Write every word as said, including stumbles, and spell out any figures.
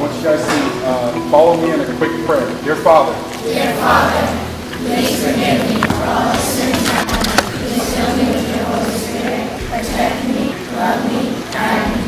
want you guys to uh, follow me in a quick prayer. Dear Father. Dear Father, please forgive me for all my sins. Please fill me with your Holy Spirit. Protect me, love me, guide me.